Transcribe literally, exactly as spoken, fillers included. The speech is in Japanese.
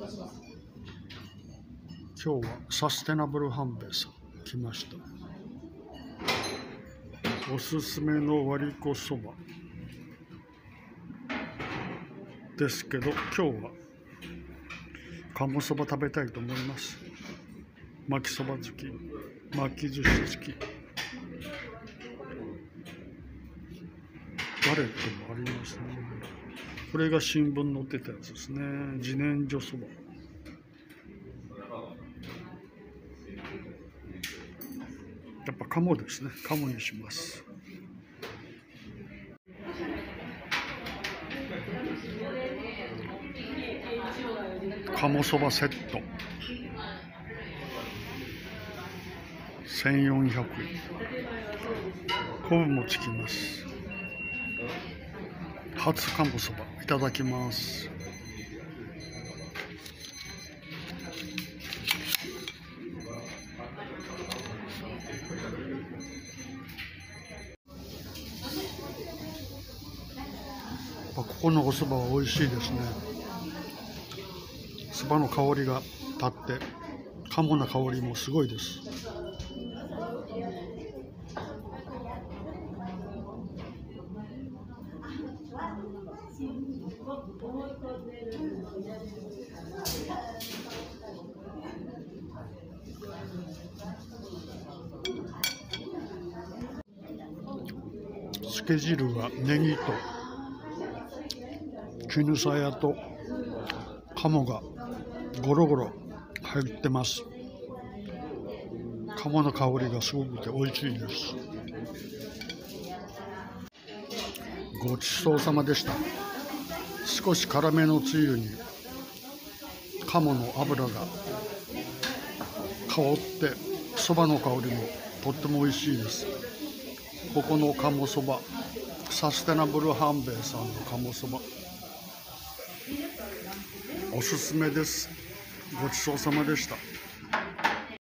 今日はサステナブル半兵衛さん来ました。おすすめの割りこそばですけど、今日は鴨そば食べたいと思います。巻きそば付き、巻き寿司付き、ガレットもありますね。これが新聞載ってたやつですね。自然薯そば。やっぱ鴨ですね。鴨にします。鴨そばセットせんよんひゃくえん。昆布もつきます。初鴨そばいただきます。ここのおそばは美味しいですね。そばの香りが立って鴨の香りもすごいです。つけ汁はネギと絹さやと鴨がゴロゴロ入ってます。鴨の香りがすごくて美味しいです。ごちそうさまでした。少し辛めのつゆに鴨の脂が香ってそばの香りもとっても美味しいです。ここの鴨そば、サステナブル半兵衛さんの鴨そばおすすめです。ごちそうさまでした。